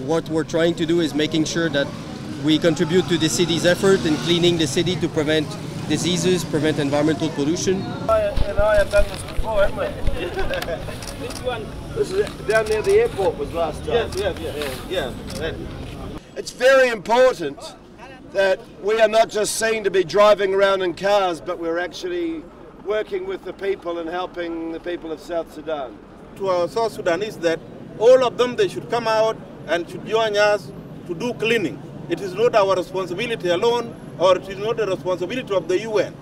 what we're trying to do is making sure that we contribute to the city's effort in cleaning the city to prevent diseases, prevent environmental pollution. I have done this before, haven't we? Which one? This is down near the airport was last time. Yeah. It's very important that we are not just seen to be driving around in cars, but we're actually working with the people and helping the people of South Sudan. To our South Sudanese, that all of them, they should come out and should join us to do cleaning. It is not our responsibility alone, or it is not the responsibility of the UN.